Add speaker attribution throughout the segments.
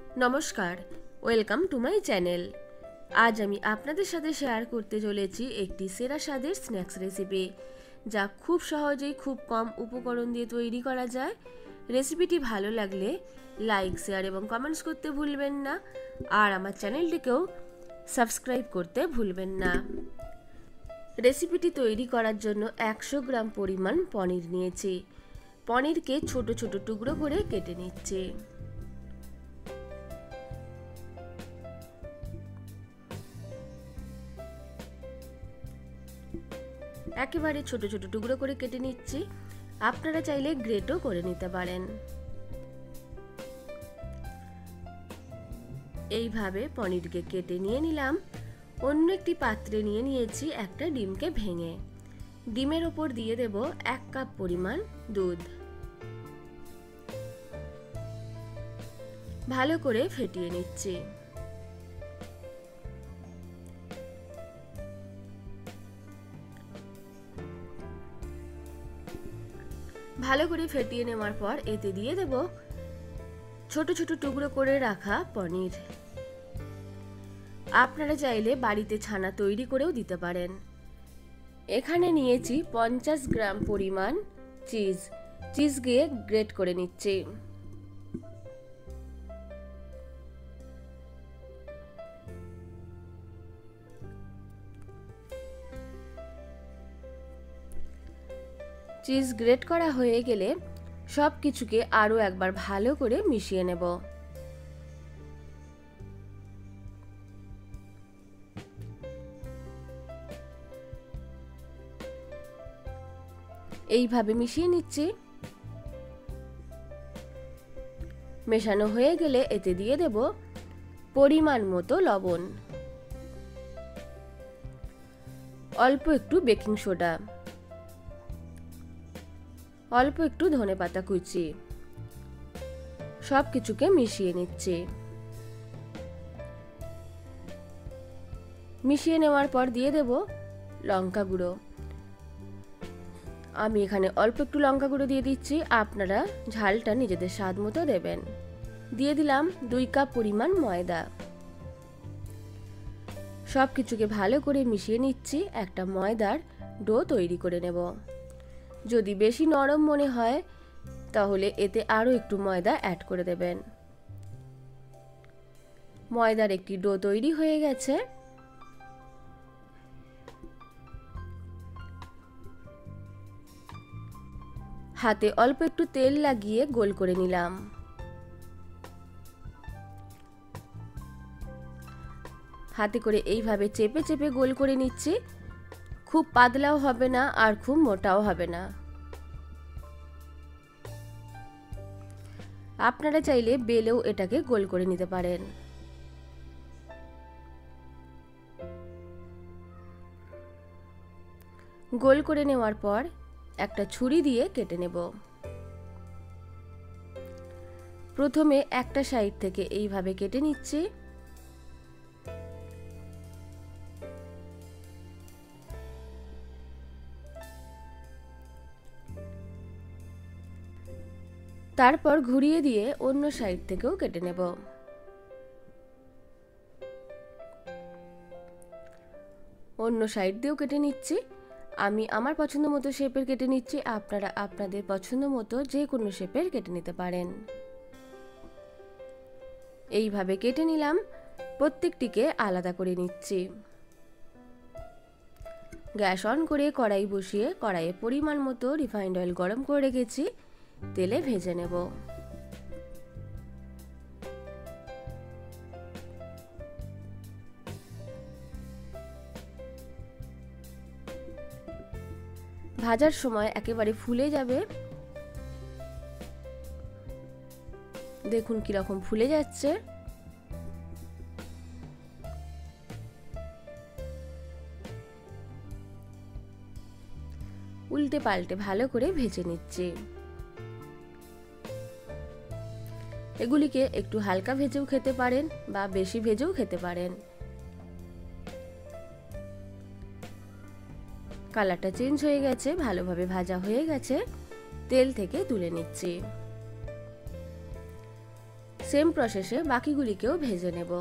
Speaker 1: নমস্কার, welcome to my channel. আজ আমি আপনাদের সাথে শেয়ার করতে চলেছি একটি সেরা স্বাদের স্ন্যাক্স রেসিপি, যা খুব সহজেই খুব কম উপকরণ দিয়ে তৈরি করা যায়। রেসিপিটি ভালো লাগলে লাইক, শেয়ার এবং কমেন্টস করতে ভুলবেন না, আর আমার চ্যানেলটিকেও সাবস্ক্রাইব করতে ভুলবেন না। রেসিপিটি তৈরি করার জন্য 100 গ্রাম পরিমাণ পনির নিয়েছি। পনিরকে ছোট ছোট টুকরো করে কেটে নিচ্ছি। একেবারে ছোট ছোট টুকরো করে কেটে নিচ্ছি। আপনারা চাইলে গ্রেটও করে নিতে পারেন। এইভাবে পনিরকে কেটে নিয়ে নিলাম। অন্য একটি পাত্রে নিয়ে নিয়েছি একটা ডিমকে ভেঙে। ডিমের ওপর দিয়ে দেব 1 কাপ পরিমাণ দুধ। ভালো করে ফেটিয়ে নিচ্ছি। ভালো করে ফেটিয়ে নেওয়ার পর এতে দিয়ে দেব ছোট ছোট টুকরো করে রাখা পনির। আপনারা চাইলে বাড়িতে ছানা তৈরি করেও দিতে পারেন। এখানে নিয়েছি 50 গ্রাম পরিমাণ চিজকে গ্রেট করে নিচ্ছি। চিজ গ্রেট করা হয়ে গেলে সব কিছুকে আরও একবার ভালো করে মিশিয়ে নেব। এইভাবে মিশিয়ে নিচ্ছি। মেশানো হয়ে গেলে এতে দিয়ে দেব পরিমাণ মতো লবণ, অল্প একটু বেকিং সোডা, অল্প একটু ধনেপাতা কুচি। সবকিছুকে মিশিয়ে নিচ্ছি। মিশিয়ে নেওয়ার পর দিয়ে দেব লঙ্কা গুঁড়ো। আমি এখানে অল্প একটু লঙ্কা গুঁড়ো দিয়ে দিচ্ছি, আপনারা ঝালটা নিজেদের স্বাদ মতো দেবেন। দিয়ে দিলাম 2 কাপ পরিমাণ ময়দা। সবকিছুকে ভালো করে মিশিয়ে নিচ্ছি। একটা ময়দার ডো তৈরি করে নেব। যদি বেশি নরম মনে হয় তাহলে এতে আরও একটু ময়দা অ্যাড করে দেবেন। ময়দার একটি ডো তৈরি হয়ে গেছে। হাতে অল্প একটু তেল লাগিয়ে গোল করে নিলাম। হাতে করে এইভাবে চেপে চেপে গোল করে নিচ্ছি। খুব পাতলাও হবে না আর খুব মোটাও হবে না। আপনারা চাইলে বেলেও এটাকে গোল করে নিতে পারেন। গোল করে নেওয়ার পর একটা ছুরি দিয়ে কেটে নেব। প্রথমে একটা সাইড থেকে এইভাবে কেটে নিচ্ছি। তারপর ঘুরিয়ে দিয়ে অন্য সাইড থেকেও কেটে নেব। অন্য সাইড দিয়েও কেটে নিচ্ছি। আমি আমার পছন্দ মতো শেপের কেটে নিচ্ছি। আপনারা আপনাদের পছন্দ মতো যে কোনো শেপের কেটে নিতে পারেন। এইভাবে কেটে নিলাম। প্রত্যেকটিকে আলাদা করে নিচ্ছি। গ্যাস অন করে কড়াই বসিয়ে কড়াইয়ে পরিমাণ মতো রিফাইন্ড অয়েল গরম করে রেখেছি। তেলে ভেজে নেব। ভাজার সময় একেবারে ফুলে যাবে। দেখুন কিরকম ফুলে যাচ্ছে। উল্টে পাল্টে ভালো করে ভেজে নিচ্ছি। এগুলিকে একটু হালকা ভেজেও খেতে পারেন বা বেশি ভেজেও খেতে পারেন। কালারটা চেঞ্জ হয়ে গেছে, ভালোভাবে ভাজা হয়ে গেছে। তেল থেকে তুলে নিচ্ছি। সেম প্রসেসে বাকিগুলিকেও ভেজে নেব।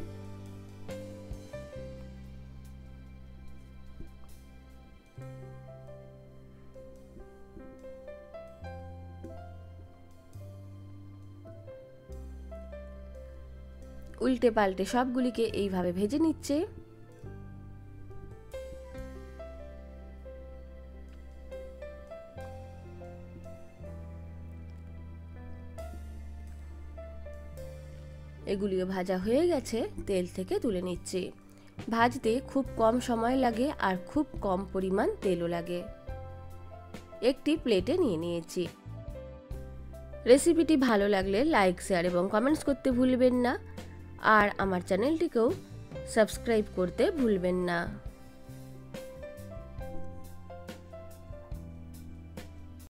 Speaker 1: উল্টে পাল্টে সবগুলিকে এইভাবে ভেজে নিচ্ছে। এগুলিও ভাজা হয়ে গেছে, তেল থেকে তুলে নিচ্ছি। ভাজতে খুব কম সময় লাগে আর খুব কম পরিমাণ তেলও লাগে। একটি প্লেটে নিয়ে নিয়েছি। রেসিপিটি ভালো লাগলে লাইক, শেয়ার এবং কমেন্টস করতে ভুলবেন না, আর আমার চ্যানেলটিকেও সাবস্ক্রাইব করতে ভুলবেন না।